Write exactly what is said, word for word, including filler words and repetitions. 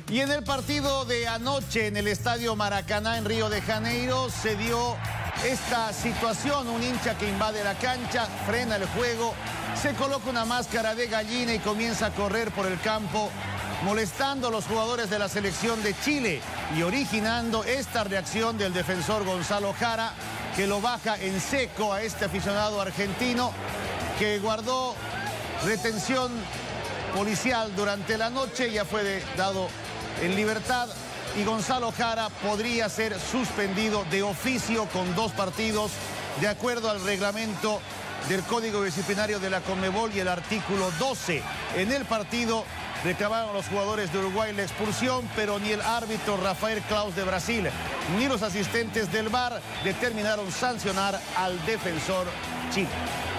Y en el partido de anoche en el Estadio Maracaná en Río de Janeiro se dio esta situación. Un hincha que invade la cancha, frena el juego, se coloca una máscara de gallina y comienza a correr por el campo, molestando a los jugadores de la selección de Chile y originando esta reacción del defensor Gonzalo Jara, que lo baja en seco a este aficionado argentino, que guardó retención policial durante la noche. Ya fue de, dado en libertad y Gonzalo Jara podría ser suspendido de oficio con dos partidos de acuerdo al reglamento del Código Disciplinario de la Conmebol y el artículo doce. En el partido reclamaron los jugadores de Uruguay la expulsión, pero ni el árbitro Rafael Claus de Brasil ni los asistentes del V A R determinaron sancionar al defensor chileno.